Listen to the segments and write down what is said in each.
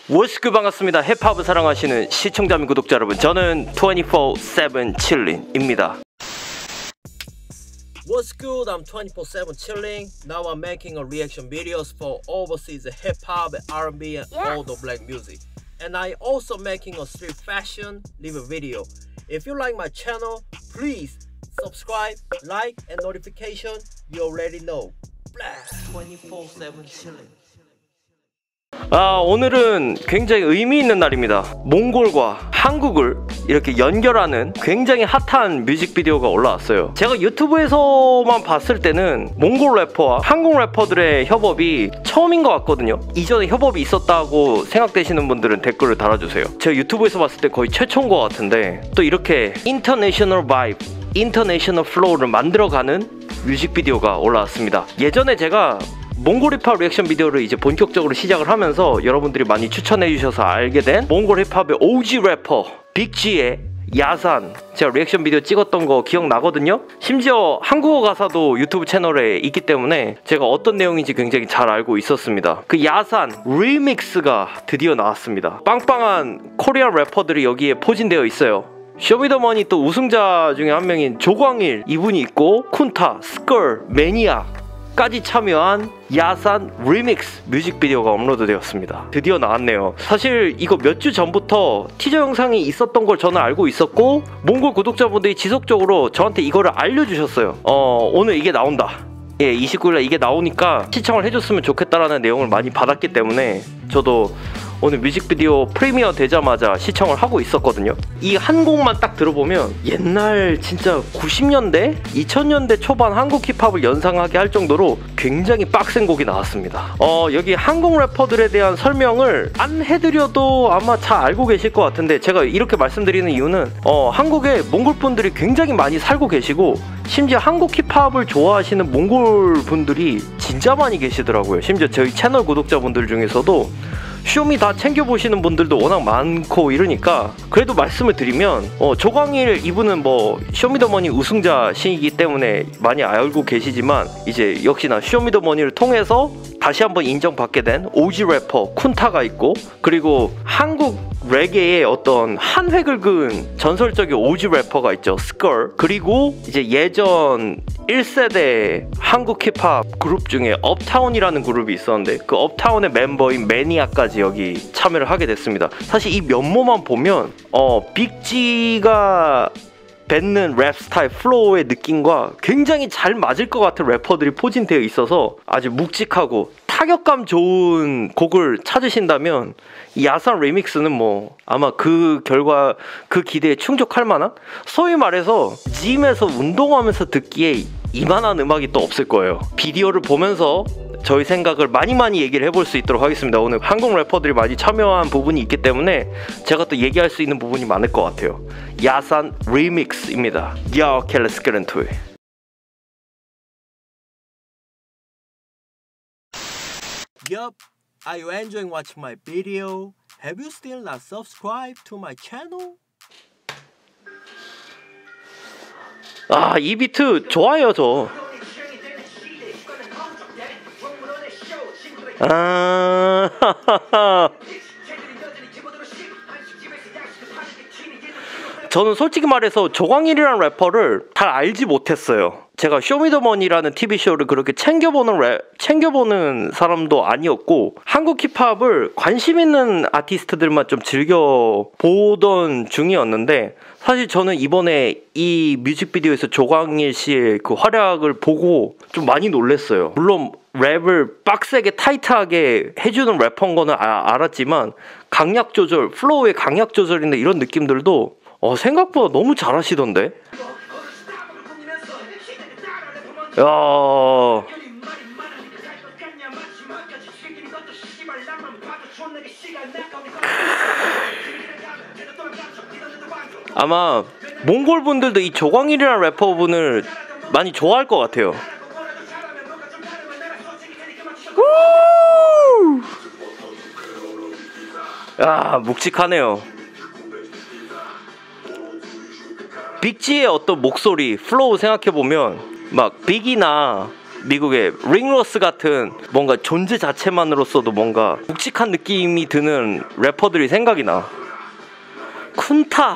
워스크 반갑습니다. 힙합을 사랑하시는 시청자 및 구독자 여러분, 저는 24/7 chilling입니다. What's good? I'm 24/7 chilling. Now I'm making a reaction videos for overseas hip hop, R&B, and all the black music. And I also making a street fashion review video. If you like my channel, please subscribe, like, and notification. You already know. 24/7 chilling. 오늘은 굉장히 의미 있는 날입니다. 몽골과 한국을 이렇게 연결하는 굉장히 핫한 뮤직비디오가 올라왔어요. 제가 유튜브에서만 봤을 때는 몽골 래퍼와 한국 래퍼들의 협업이 처음인 것 같거든요. 이전에 협업이 있었다고 생각되시는 분들은 댓글을 달아주세요. 제가 유튜브에서 봤을 때 거의 최초인 것 같은데, 또 이렇게 인터내셔널 바이브, 인터내셔널 플로우를 만들어가는 뮤직비디오가 올라왔습니다. 예전에 제가 몽골 힙합 리액션 비디오를 이제 본격적으로 시작을 하면서 여러분들이 많이 추천해 주셔서 알게 된 몽골 힙합의 OG 래퍼 빅지의 야산, 제가 리액션 비디오 찍었던 거 기억나거든요. 심지어 한국어 가사도 유튜브 채널에 있기 때문에 제가 어떤 내용인지 굉장히 잘 알고 있었습니다. 그 야산 리믹스가 드디어 나왔습니다. 빵빵한 코리안 래퍼들이 여기에 포진되어 있어요. 쇼미더머니 또 우승자 중에 한 명인 조광일, 이분이 있고 쿤타, 스컬, 매니악 까지 참여한 야산 리믹스 뮤직비디오가 업로드되었습니다. 드디어 나왔네요. 사실 이거 몇 주 전부터 티저 영상이 있었던 걸 저는 알고 있었고, 몽골 구독자분들이 지속적으로 저한테 이거를 알려주셨어요. 오늘 이게 나온다, 29일날 이게 나오니까 시청을 해줬으면 좋겠다라는 내용을 많이 받았기 때문에 저도 오늘 뮤직비디오 프리미어 되자마자 시청을 하고 있었거든요. 이 한 곡만 딱 들어보면 옛날 진짜 90년대, 2000년대 초반 한국 힙합을 연상하게 할 정도로 굉장히 빡센 곡이 나왔습니다. 여기 한국 래퍼들에 대한 설명을 안 해드려도 아마 잘 알고 계실 것 같은데, 제가 이렇게 말씀드리는 이유는 한국에 몽골 분들이 굉장히 많이 살고 계시고, 심지어 한국 힙합을 좋아하시는 몽골 분들이 진짜 많이 계시더라고요. 심지어 저희 채널 구독자분들 중에서도 쇼미 다 챙겨보시는 분들도 워낙 많고 이러니까, 그래도 말씀을 드리면 조광일 이분은 뭐 쇼미더머니 우승자시기 때문에 많이 알고 계시지만, 이제 역시나 쇼미더머니를 통해서 다시 한번 인정받게 된 OG 래퍼 쿤타가 있고, 그리고 한국 레게의 어떤 한 획을 그은 전설적인 OG 래퍼가 있죠, 스컬. 그리고 이제 예전 1세대 한국 힙합 그룹 중에 업타운이라는 그룹이 있었는데, 그 업타운의 멤버인 매니아까지 여기 참여를 하게 됐습니다. 사실 이 면모만 보면 빅지가 뱉는 랩 스타일, 플로우의 느낌과 굉장히 잘 맞을 것 같은 래퍼들이 포진되어 있어서 아주 묵직하고 타격감 좋은 곡을 찾으신다면 이 야산 리믹스는 뭐 아마 그 결과, 그 기대에 충족할 만한, 소위 말해서 짐에서 운동하면서 듣기에 이만한 음악이 또 없을 거예요. 비디오를 보면서 저희 생각을 많이 얘기를 해볼 수 있도록 하겠습니다. 오늘 한국 래퍼들이 많이 참여한 부분이 있기 때문에 제가 또 얘기할 수 있는 부분이 많을 것 같아요. 야산 리믹스입니다. Yo, okay, let's get into it. Yup, are you enjoying watching my video? Have you still not subscribed to my channel? 이 비트 좋아요, 저. 저는 솔직히 말해서 조광일이라는 래퍼를 잘 알지 못했어요. 제가 쇼미더머니라는 TV쇼를 그렇게 챙겨보는 사람도 아니었고, 한국 힙합을 관심 있는 아티스트들만 좀 즐겨보던 중이었는데, 사실 저는 이번에 이 뮤직비디오에서 조광일 씨의 그 활약을 보고 좀 많이 놀랐어요. 물론 랩을 빡세게 타이트하게 해주는 래퍼인 거는 알았지만, 강약 조절, 플로우의 강약 조절이나 이런 느낌들도 생각보다 너무 잘하시던데? 야, 아마 몽골 분들도 이 조광일이라는 래퍼분을 많이 좋아할 것 같아요. 야, 묵직하네요. 빅지의 어떤 목소리, 플로우 생각해보면 막 빅이나 미국의 링로스 같은 뭔가 존재 자체만으로서도 뭔가 묵직한 느낌이 드는 래퍼들이 생각이 나. 쿤타.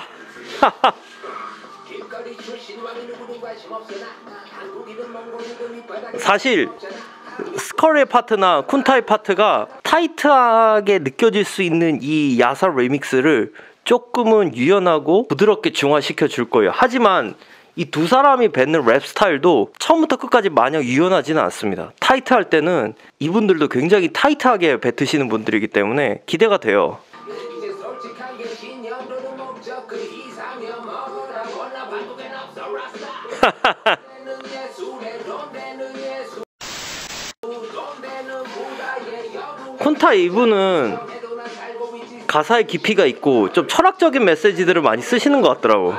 사실 스컬의 파트나 쿤타의 파트가 타이트하게 느껴질 수 있는 이 야사 리믹스를 조금은 유연하고 부드럽게 중화시켜 줄 거예요. 하지만 이 두 사람이 뱉는 랩 스타일도 처음부터 끝까지 마냥 유연하지는 않습니다. 타이트할 때는 이분들도 굉장히 타이트하게 뱉으시는 분들이기 때문에 기대가 돼요. 콘타 이분은 가사의 깊이가 있고 좀 철학적인 메시지들을 많이 쓰시는 것 같더라고.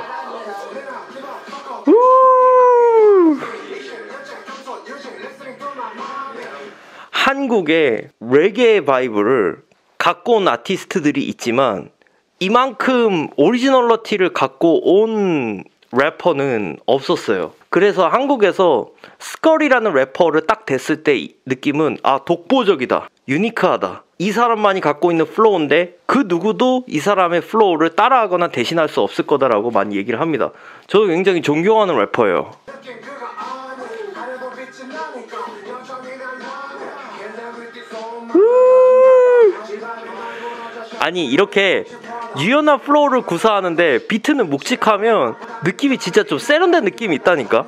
한국의 레게 바이브를 갖고 온 아티스트들이 있지만 이만큼 오리지널러티를 갖고 온 래퍼는 없었어요. 그래서 한국에서 스컬이라는 래퍼를 딱 댔을 때 느낌은 아, 독보적이다, 유니크하다, 이 사람만이 갖고 있는 플로우인데 그 누구도 이 사람의 플로우를 따라하거나 대신할 수 없을 거다라고 많이 얘기를 합니다. 저도 굉장히 존경하는 래퍼예요. 아니 이렇게 유연한 플로우를 구사하는데 비트는 묵직하면 느낌이 진짜 좀 세련된 느낌이 있다니까.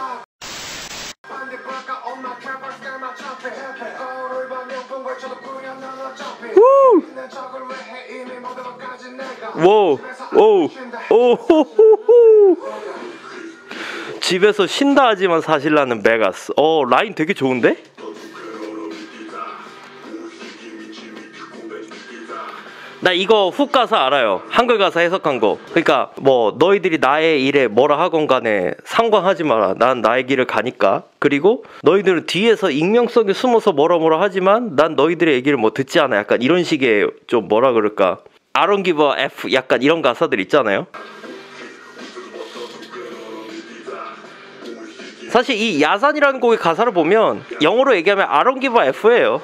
오, 오, 오, 집에서 쉰다 하지만 사실 나는 베가스. 라인 되게 좋은데? 나 이거 훅 가사 알아요. 한글 가사 해석한 거. 그러니까 뭐 너희들이 나의 일에 뭐라 하건 간에 상관하지 마라. 난 나의 길을 가니까. 그리고 너희들은 뒤에서 익명성에 숨어서 뭐라 하지만 난 너희들의 얘기를 뭐 듣지 않아. 약간 이런 식의 좀 뭐라 그럴까, I don't give a F 약간 이런 가사들 있잖아요. 사실 이 야산이라는 곡의 가사를 보면 영어로 얘기하면 I don't give a F예요.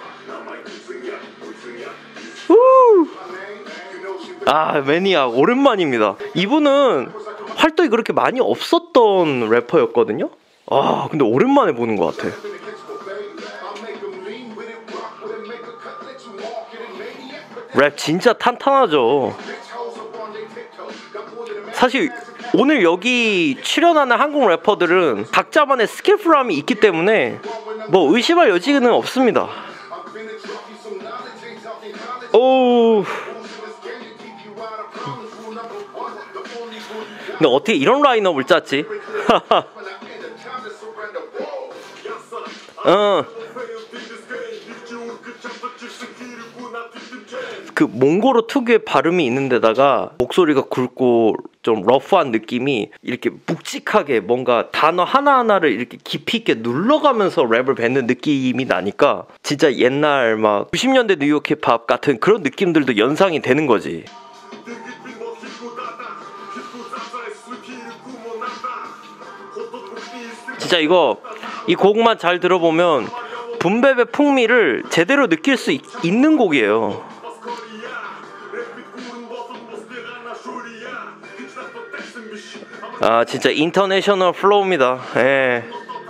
아, 매니악 오랜만입니다. 이분은 활동이 그렇게 많이 없었던 래퍼였거든요. 아, 근데 오랜만에 보는 것 같아. 랩 진짜 탄탄하죠. 사실 오늘 여기 출연하는 한국 래퍼들은 각자만의 스킬풀함이 있기 때문에 뭐 의심할 여지는 없습니다. 오, 근데 어떻게 이런 라인업을 짰지? 그 몽골어 특유의 발음이 있는 데다가 목소리가 굵고 좀 러프한 느낌이 이렇게 묵직하게 뭔가 단어 하나하나를 이렇게 깊이 있게 눌러가면서 랩을 뱉는 느낌이 나니까 진짜 옛날 막 90년대 뉴욕 힙합 같은 그런 느낌들도 연상이 되는 거지. 진짜 이 곡만 잘 들어보면 붐베베 풍미를 제대로 느낄 수 있는 곡이에요. 아, 진짜 인터내셔널 플로우입니다. 예.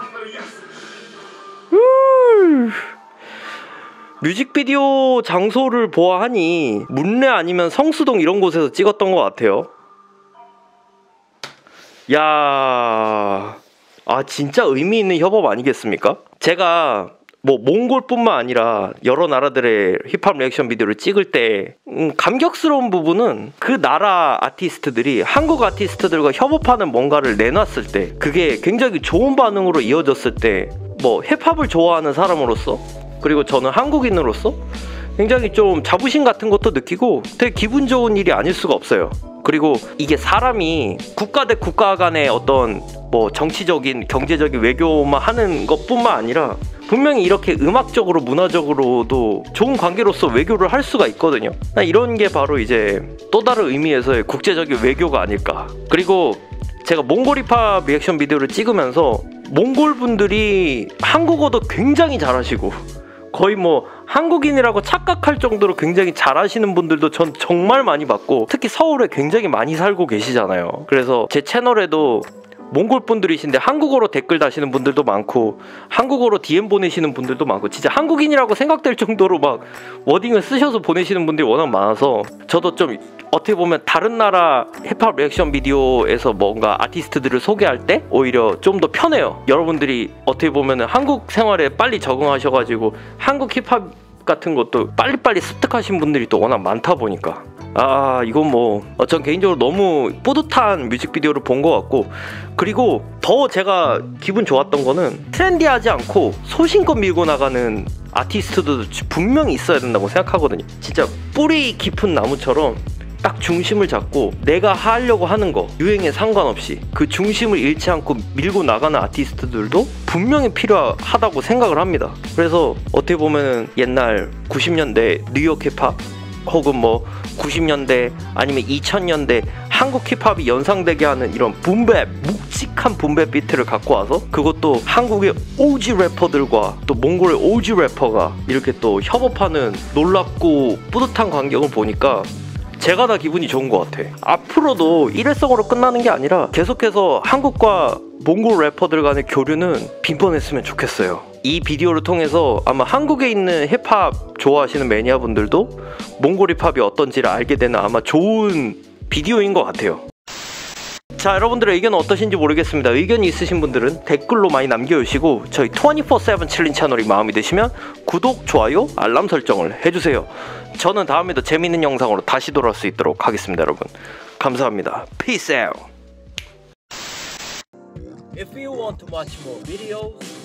뮤직비디오 장소를 보아하니 문례 아니면 성수동 이런 곳에서 찍었던 것 같아요. 야, 아, 진짜 의미 있는 협업 아니겠습니까? 제가 뭐 몽골뿐만 아니라 여러 나라들의 힙합 리액션 비디오를 찍을 때 감격스러운 부분은 그 나라 아티스트들이 한국 아티스트들과 협업하는 뭔가를 내놨을 때 그게 굉장히 좋은 반응으로 이어졌을 때 뭐 힙합을 좋아하는 사람으로서, 그리고 저는 한국인으로서 굉장히 좀 자부심 같은 것도 느끼고 되게 기분 좋은 일이 아닐 수가 없어요. 그리고 이게 사람이 국가 대 국가 간의 어떤 뭐 정치적인 경제적인 외교만 하는 것뿐만 아니라 분명히 이렇게 음악적으로 문화적으로도 좋은 관계로서 외교를 할 수가 있거든요. 이런 게 바로 이제 또 다른 의미에서의 국제적인 외교가 아닐까. 그리고 제가 몽골 힙합 리액션 비디오를 찍으면서 몽골 분들이 한국어도 굉장히 잘하시고 거의 뭐 한국인이라고 착각할 정도로 굉장히 잘하시는 분들도 전 정말 많이 봤고, 특히 서울에 굉장히 많이 살고 계시잖아요. 그래서 제 채널에도 몽골 분들이신데 한국어로 댓글 다시는 분들도 많고 한국어로 DM 보내시는 분들도 많고, 진짜 한국인이라고 생각될 정도로 막 워딩을 쓰셔서 보내시는 분들이 워낙 많아서 저도 좀 어떻게 보면 다른 나라 힙합 리액션 비디오에서 뭔가 아티스트들을 소개할 때 오히려 좀 더 편해요. 여러분들이 어떻게 보면 한국 생활에 빨리 적응하셔가지고 한국 힙합 같은 것도 빨리빨리 습득하신 분들이 또 워낙 많다 보니까, 이건 뭐 전 개인적으로 너무 뿌듯한 뮤직비디오를 본 것 같고, 그리고 더 제가 기분 좋았던 거는 트렌디하지 않고 소신껏 밀고 나가는 아티스트도 분명히 있어야 된다고 생각하거든요. 진짜 뿌리 깊은 나무처럼 딱 중심을 잡고 내가 하려고 하는 거 유행에 상관없이 그 중심을 잃지 않고 밀고 나가는 아티스트들도 분명히 필요하다고 생각을 합니다. 그래서 어떻게 보면 옛날 90년대 뉴욕 힙합 혹은 뭐 90년대 아니면 2000년대 한국 힙합이 연상되게 하는 이런 붐랩, 묵직한 붐랩 비트를 갖고 와서 그것도 한국의 OG 래퍼들과 또 몽골의 OG 래퍼가 이렇게 또 협업하는 놀랍고 뿌듯한 광경을 보니까 제가 다 기분이 좋은 것 같아. 앞으로도 일회성으로 끝나는 게 아니라 계속해서 한국과 몽골 래퍼들 간의 교류는 빈번했으면 좋겠어요. 이 비디오를 통해서 아마 한국에 있는 힙합 좋아하시는 매니아분들도 몽골 힙합이 어떤지를 알게 되는 아마 좋은 비디오인 것 같아요. 자, 여러분들의 의견은 어떠신지 모르겠습니다. 의견이 있으신 분들은 댓글로 많이 남겨주시고 저희 24/7 칠린 채널이 마음에 드시면 구독, 좋아요, 알람 설정을 해주세요. 저는 다음에도 재밌는 영상으로 다시 돌아올 수 있도록 하겠습니다. 여러분 감사합니다. Peace out. If you want to watch more videos